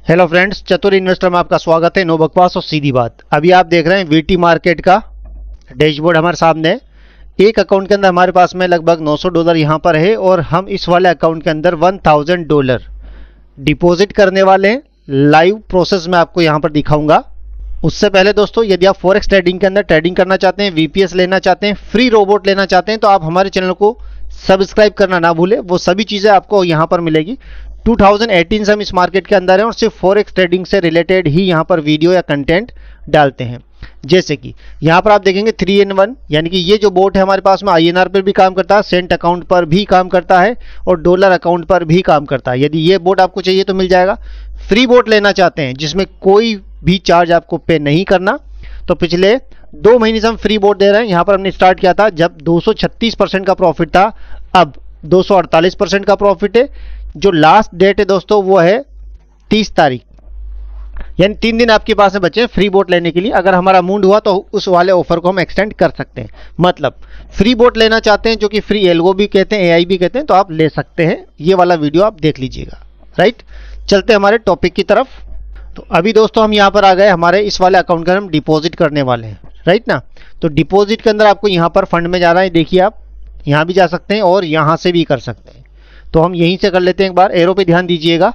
Hello friends, चतुर investor में आपका स्वागत है। नो बकवास और सीधी बात। अभी आप देख रहे हैं वीटी मार्केट का डैशबोर्ड हमारे सामने है। एक अकाउंट के अंदर हमारे पास में लगभग $900 यहाँ पर है और हम इस वाले अकाउंट के अंदर $1000 डिपॉजिट करने वाले हैं। लाइव प्रोसेस में आपको यहाँ पर दिखाऊंगा। उससे पहले दोस्तों, यदि आप फॉरेक्स ट्रेडिंग के अंदर ट्रेडिंग करना चाहते हैं, वीपीएस लेना चाहते हैं, फ्री रोबोट लेना चाहते हैं, तो आप हमारे चैनल को सब्सक्राइब करना ना भूलें। वो सभी चीज़ें आपको यहाँ पर मिलेगी। 2018 से हम इस मार्केट के अंदर हैं और सिर्फ फॉरेक्स ट्रेडिंग से रिलेटेड ही यहाँ पर वीडियो या कंटेंट डालते हैं। जैसे कि यहाँ पर आप देखेंगे 3-in-1, यानी कि ये जो बोट है हमारे पास में INR पर भी काम करता है, सेंट अकाउंट पर भी काम करता है और डॉलर अकाउंट पर भी काम करता है। यदि ये बोट आपको चाहिए तो मिल जाएगा। फ्री बोट लेना चाहते हैं जिसमें कोई भी चार्ज आपको पे नहीं करना, तो पिछले 2 महीने से हम फ्री बोट दे रहे हैं। यहाँ पर हमने स्टार्ट किया था जब 236% का प्रॉफिट था, अब 248% का प्रॉफिट है। जो लास्ट डेट है दोस्तों वो है 30 तारीख, यानी 3 दिन आपके पास में बचे हैं फ्री बोट लेने के लिए। अगर हमारा मूड हुआ तो उस वाले ऑफर को हम एक्सटेंड कर सकते हैं। मतलब फ्री बोट लेना चाहते हैं, जो कि फ्री एल्गो भी कहते हैं, AI भी कहते हैं, तो आप ले सकते हैं। ये वाला वीडियो आप देख लीजिएगा। राइट, चलते हैं हमारे टॉपिक की तरफ। तो अभी दोस्तों हम यहाँ पर आ गए, हमारे इस वाले अकाउंट का हम डिपॉजिट करने वाले हैं। राइट ना, तो डिपॉजिट के अंदर आपको यहाँ पर फंड में जाना है। देखिए, आप यहाँ भी जा सकते हैं और यहाँ से भी कर सकते हैं। तो हम यहीं से कर लेते हैं। एक बार एरो पे ध्यान दीजिएगा।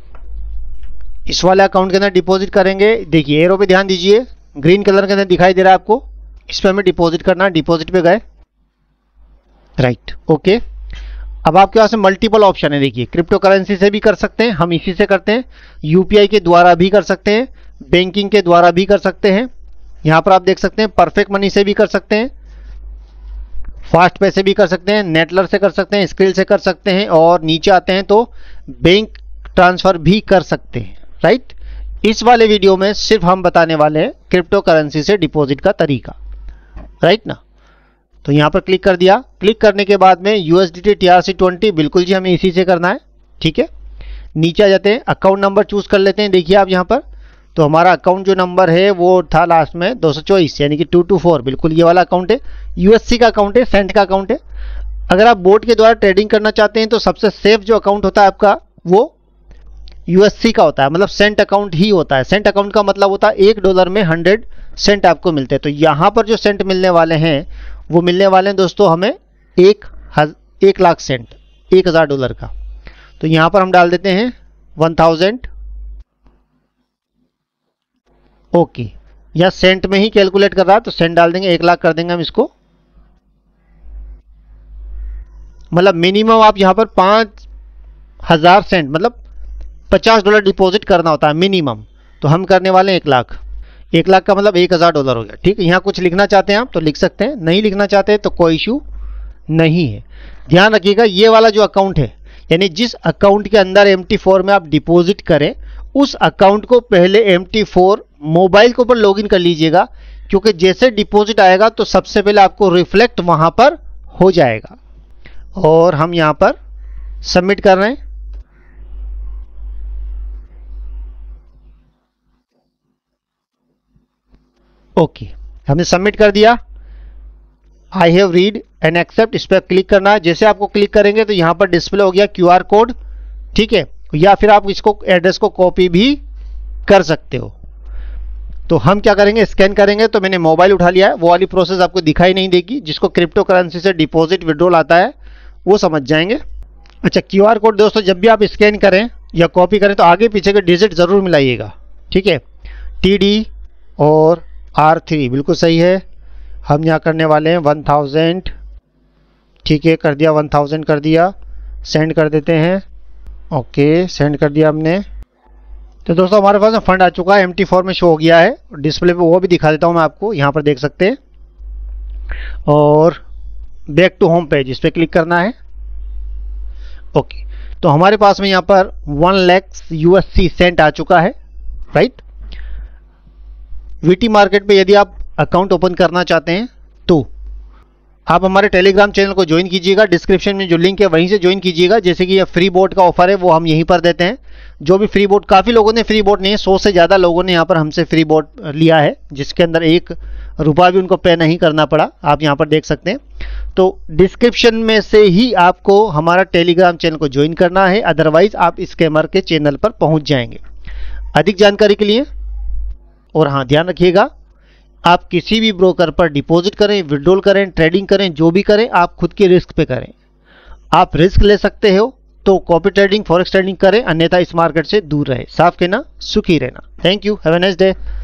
इस वाले अकाउंट के अंदर डिपॉजिट करेंगे। देखिए, एरो पे ध्यान दीजिए, ग्रीन कलर के अंदर दिखाई दे रहा है आपको। इस पर हमें डिपॉजिट करना है। डिपॉजिट पे गए, राइट, ओके। अब आपके पास में मल्टीपल ऑप्शन है। देखिए, क्रिप्टो करेंसी से भी कर सकते हैं, हम इसी से करते हैं। UPI के द्वारा भी कर सकते हैं, बैंकिंग के द्वारा भी कर सकते हैं। यहाँ पर आप देख सकते हैं परफेक्ट मनी से भी कर सकते हैं, फास्ट पे से भी कर सकते हैं, नेटलर से कर सकते हैं, स्क्रिल से कर सकते हैं, और नीचे आते हैं तो बैंक ट्रांसफर भी कर सकते हैं। राइट, इस वाले वीडियो में सिर्फ हम बताने वाले हैं क्रिप्टो करेंसी से डिपॉजिट का तरीका। राइट ना, तो यहाँ पर क्लिक कर दिया। क्लिक करने के बाद में USDT TRC20, बिल्कुल जी हमें इसी से करना है। ठीक है, नीचे आ जाते हैं, अकाउंट नंबर चूज कर लेते हैं। देखिए आप यहाँ पर, तो हमारा अकाउंट जो नंबर है वो था लास्ट में 224, यानी कि 224, बिल्कुल ये वाला अकाउंट है। USC का अकाउंट है, सेंट का अकाउंट है। अगर आप बोट के द्वारा ट्रेडिंग करना चाहते हैं तो सबसे सेफ जो अकाउंट होता है आपका वो USC का होता है, मतलब सेंट अकाउंट ही होता है। सेंट अकाउंट का मतलब होता है $1 में 100 सेंट आपको मिलते हैं। तो यहाँ पर जो सेंट मिलने वाले हैं वो मिलने वाले हैं दोस्तों हमें 1 लाख सेंट, $1000 का। तो यहाँ पर हम डाल देते हैं 1000। ओके, या सेंट में ही कैलकुलेट कर रहा है तो सेंट डाल देंगे, 1 लाख कर देंगे हम इसको। मतलब मिनिमम आप यहाँ पर 5000 सेंट, मतलब $50 डिपॉजिट करना होता है मिनिमम। तो हम करने वाले हैं 1 लाख। 1 लाख का मतलब $1000 हो गया। ठीक है, यहाँ कुछ लिखना चाहते हैं आप तो लिख सकते हैं, नहीं लिखना चाहते हैं तो कोई इशू नहीं है। ध्यान रखिएगा, ये वाला जो अकाउंट है, यानी जिस अकाउंट के अंदर MT4 में आप डिपॉजिट करें, उस अकाउंट को पहले MT4 मोबाइल के ऊपर लॉगिन कर लीजिएगा, क्योंकि जैसे डिपॉजिट आएगा तो सबसे पहले आपको रिफ्लेक्ट वहां पर हो जाएगा। और हम यहां पर सबमिट कर रहे हैं। ओके, हमने सबमिट कर दिया। I have read and accept, इस पर क्लिक करना है। जैसे आपको क्लिक करेंगे तो यहां पर डिस्प्ले हो गया QR कोड। ठीक है, या फिर आप इसको एड्रेस को कॉपी भी कर सकते हो। तो हम क्या करेंगे, स्कैन करेंगे। तो मैंने मोबाइल उठा लिया है, वो वाली प्रोसेस आपको दिखाई नहीं देगी। जिसको क्रिप्टो करेंसी से डिपॉजिट विड्रॉल आता है वो समझ जाएंगे। अच्छा, QR कोड दोस्तों जब भी आप स्कैन करें या कॉपी करें तो आगे पीछे के डिजिट जरूर मिलाइएगा। ठीक है, TD और R3 बिल्कुल सही है। हम यहाँ करने वाले हैं 1000। ठीक है, कर दिया, 1000 कर दिया। सेंड कर देते हैं। ओके, सेंड कर दिया हमने। तो दोस्तों हमारे पास फंड आ चुका है, MT4 में शो हो गया है। डिस्प्ले पे वो भी दिखा देता हूँ मैं आपको, यहाँ पर देख सकते हैं। और बैक टू होम पेज, इस पर क्लिक करना है। ओके, तो हमारे पास में यहाँ पर 1 लाख USC सेंट आ चुका है। राइट, वीटी मार्केट पे यदि आप अकाउंट ओपन करना चाहते हैं तो आप हमारे टेलीग्राम चैनल को ज्वाइन कीजिएगा। डिस्क्रिप्शन में जो लिंक है वहीं से ज्वाइन कीजिएगा। जैसे कि ये फ्री बोट का ऑफर है वो हम यहीं पर देते हैं। जो भी फ्री बोट, काफ़ी लोगों ने फ्री बोट नहीं है, 100 से ज़्यादा लोगों ने यहाँ पर हमसे फ्री बोट लिया है, जिसके अंदर ₹1 भी उनको पे नहीं करना पड़ा। आप यहाँ पर देख सकते हैं। तो डिस्क्रिप्शन में से ही आपको हमारा टेलीग्राम चैनल को ज्वाइन करना है, अदरवाइज आप स्कैमर के चैनल पर पहुँच जाएंगे। अधिक जानकारी के लिए, और हाँ ध्यान रखिएगा, आप किसी भी ब्रोकर पर डिपॉजिट करें, विड्रॉल करें, ट्रेडिंग करें, जो भी करें आप खुद के रिस्क पे करें। आप रिस्क ले सकते हो तो कॉपी ट्रेडिंग, फॉरेक्स ट्रेडिंग करें, अन्यथा इस मार्केट से दूर रहे। साफ कहना, सुखी रहना। Thank you, have a nice day.